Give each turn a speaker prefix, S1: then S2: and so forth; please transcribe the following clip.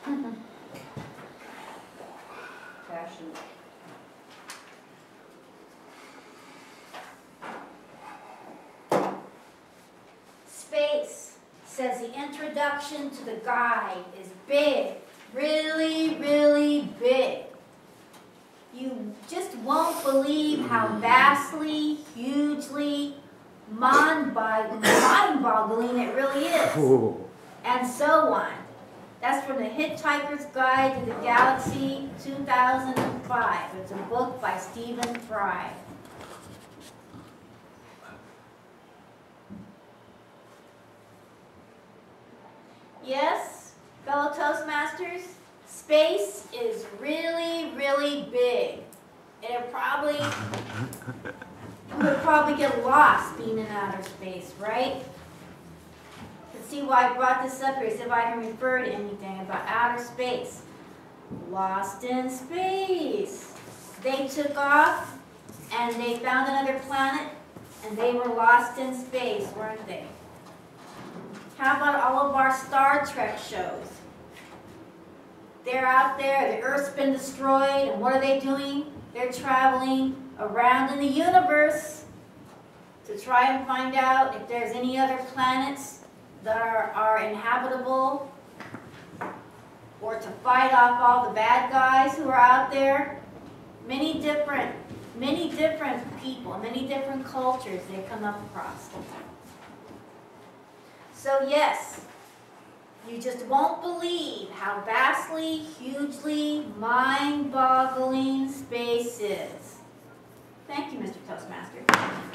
S1: Fashion.
S2: Space says the introduction to the guide is big, really, really big. You just won't believe how vastly, hugely, mind-boggling it really is.
S3: Ooh.
S2: And so on. That's from the Hitchhiker's Guide to the Galaxy 2005. It's a book by Stephen Fry. Yes, fellow Toastmasters, space is really, really big. And you would probably get lost being in outer space, right? Let's see why I brought this up here, see if I can refer to anything about outer space. Lost in space. They took off and they found another planet and they were lost in space, weren't they? How about all of our Star Trek shows? They're out there, the Earth's been destroyed, and what are they doing? They're traveling around in the universe to try and find out if there's any other planets that are inhabitable, or to fight off all the bad guys who are out there. Many different people, many different cultures they come up across. So yes, you just won't believe how vastly, hugely, mind-boggling space is. Thank you, Mr. Toastmaster.